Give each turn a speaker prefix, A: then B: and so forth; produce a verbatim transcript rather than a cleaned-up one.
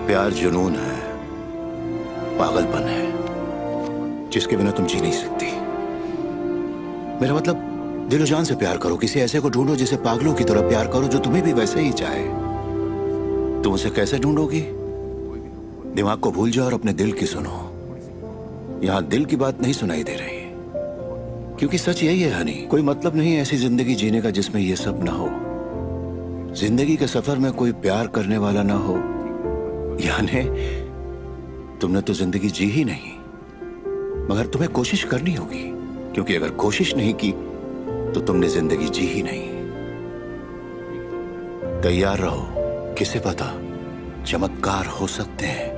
A: प्यार जुनून है, पागलपन है, जिसके बिना तुम जी नहीं सकती। मेरा मतलब, दिलो जान से प्यार करो, किसी ऐसे को ढूंढो जिसे पागलों की तरह प्यार करो, जो तुम्हें भी वैसे ही चाहे। तुम उसे कैसे ढूंढोगी? दिमाग को भूल जाओ और अपने दिल की सुनो। यहां दिल की बात नहीं सुनाई दे रही, क्योंकि सच यही है हनी, कोई मतलब नहीं ऐसी जिंदगी जीने का जिसमें ये सब ना हो। जिंदगी के सफर में कोई प्यार करने वाला ना हो, यानी तुमने तो जिंदगी जी ही नहीं। मगर तुम्हें कोशिश करनी होगी, क्योंकि अगर कोशिश नहीं की तो तुमने जिंदगी जी ही नहीं। तैयार रहो, किसे पता चमत्कार हो सकते हैं।